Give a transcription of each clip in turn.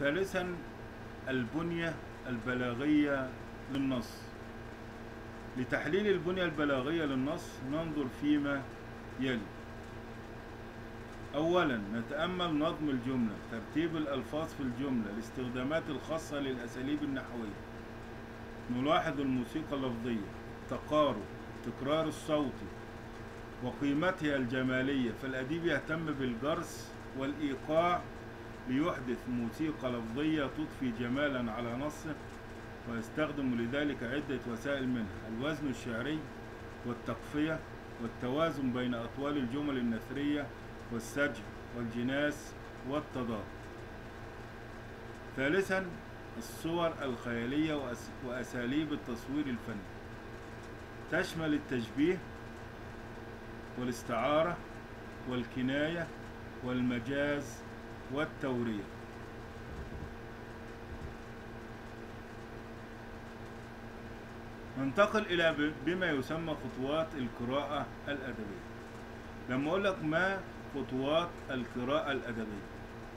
ثالثا البنية البلاغية للنص. لتحليل البنية البلاغية للنص ننظر فيما يلي. أولا نتأمل نظم الجملة، ترتيب الألفاظ في الجملة، الاستخدامات الخاصة للأساليب النحوية. نلاحظ الموسيقى اللفظية، التقارب، التكرار الصوتي، وقيمتها الجمالية، فالأديب يهتم بالجرس والإيقاع ليحدث موسيقى لفظية تضفي جمالا على نصه، ويستخدم لذلك عدة وسائل منها الوزن الشعري والتقفية والتوازن بين أطوال الجمل النثرية والسجع والجناس والتضاد. ثالثا الصور الخيالية وأساليب التصوير الفني، تشمل التشبيه والاستعارة والكناية والمجاز والتورية. ننتقل إلى بما يسمى خطوات القراءة الأدبية. لما أقول لك ما خطوات القراءة الأدبية،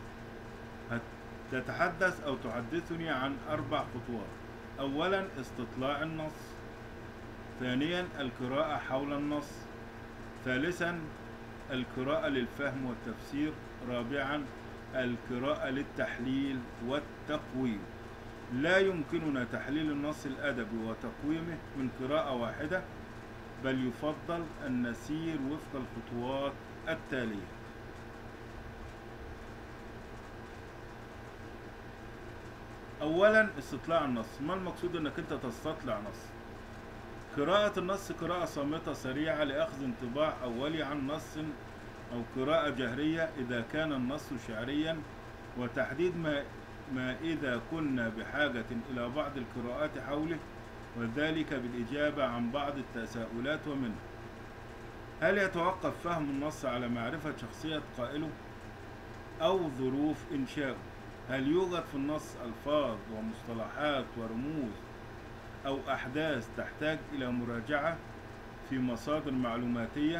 تتحدث أو تحدثني عن 4 خطوات. أولا استطلاع النص، ثانيا القراءة حول النص، ثالثا القراءة للفهم والتفسير، رابعا القراءة للتحليل والتقويم. لا يمكننا تحليل النص الأدبي وتقويمه من قراءة واحدة، بل يفضل أن نسير وفق الخطوات التالية. أولا استطلاع النص. ما المقصود أنك أنت تستطلع نص؟ قراءة النص قراءة صامتة سريعة لأخذ انطباع أولي عن نص، أو قراءة جهرية إذا كان النص شعريا، وتحديد ما إذا كنا بحاجة إلى بعض القراءات حوله، وذلك بالإجابة عن بعض التساؤلات، ومنها: هل يتوقف فهم النص على معرفة شخصية قائله أو ظروف إنشائه؟ هل يوجد في النص ألفاظ ومصطلحات ورموز أو أحداث تحتاج إلى مراجعة في مصادر معلوماتية؟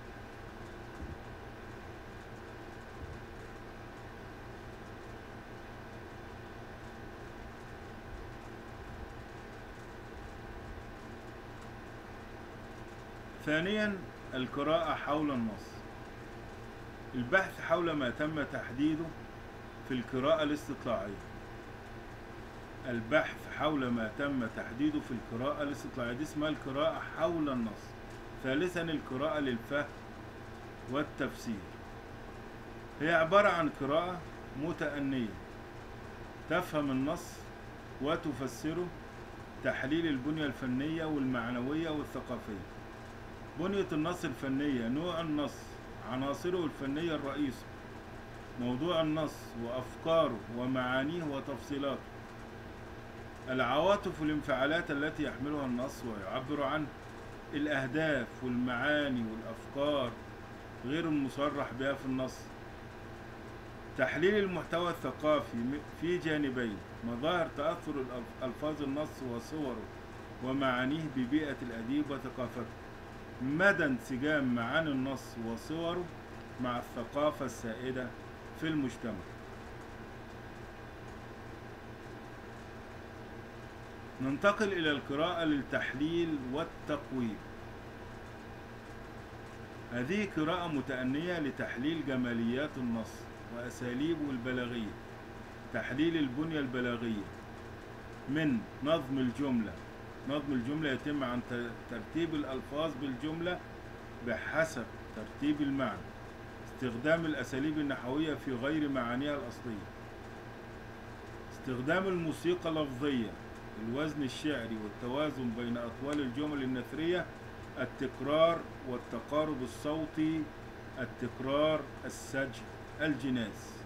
ثانيا القراءة حول النص، البحث حول ما تم تحديده في القراءة الاستطلاعية. البحث حول ما تم تحديده في القراءة الاستطلاعية، دي اسمها القراءة حول النص. ثالثا القراءة للفهم والتفسير، هي عبارة عن قراءة متأنية تفهم النص وتفسره، تحليل البنية الفنية والمعنوية والثقافية. بنية النص الفنية: نوع النص، عناصره الفنية الرئيسة، موضوع النص وأفكاره ومعانيه وتفصيلاته، العواطف والانفعالات التي يحملها النص ويعبر عنه، الأهداف والمعاني والأفكار غير المصرح بها في النص. تحليل المحتوى الثقافي في جانبين: مظاهر تأثر ألفاظ النص وصوره ومعانيه ببيئة الأديب وثقافته، مدى انسجام معاني النص وصوره مع الثقافة السائدة في المجتمع. ننتقل إلى القراءة للتحليل والتقويم. هذه قراءة متأنية لتحليل جماليات النص وأساليبه البلاغية، تحليل البنية البلاغية من نظم الجملة. نظم الجملة يتم عن ترتيب الألفاظ بالجملة بحسب ترتيب المعنى، استخدام الأساليب النحوية في غير معانيها الأصلية، استخدام الموسيقى اللفظية، الوزن الشعري والتوازن بين أطوال الجمل النثرية، التكرار والتقارب الصوتي، التكرار، السجع، الجناس.